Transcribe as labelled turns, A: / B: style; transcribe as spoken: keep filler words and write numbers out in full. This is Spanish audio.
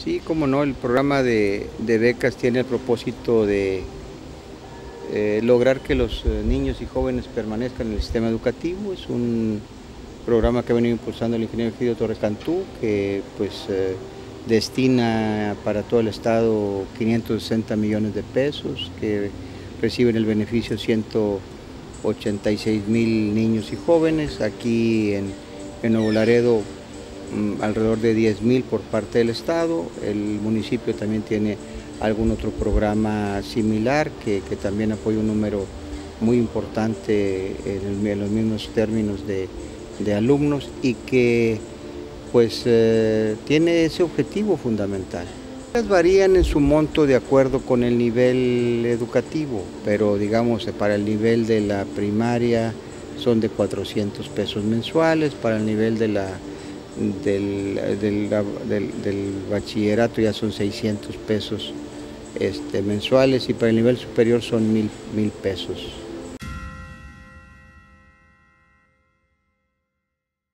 A: Sí, cómo no, el programa de, de becas tiene el propósito de eh, lograr que los eh, niños y jóvenes permanezcan en el sistema educativo. Es un programa que ha venido impulsando el ingeniero Egidio Torrecantú, que pues eh, destina para todo el estado quinientos sesenta millones de pesos, que reciben el beneficio ciento ochenta y seis mil niños y jóvenes. Aquí en, en Nuevo Laredo, alrededor de diez mil por parte del estado. El municipio también tiene algún otro programa similar que, que también apoya un número muy importante en, el, en los mismos términos de, de alumnos y que pues eh, tiene ese objetivo fundamental. Las varían en su monto de acuerdo con el nivel educativo, pero digamos para el nivel de la primaria son de cuatrocientos pesos mensuales, para el nivel de la Del, del, del, del bachillerato ya son seiscientos pesos este, mensuales y para el nivel superior son mil, mil pesos.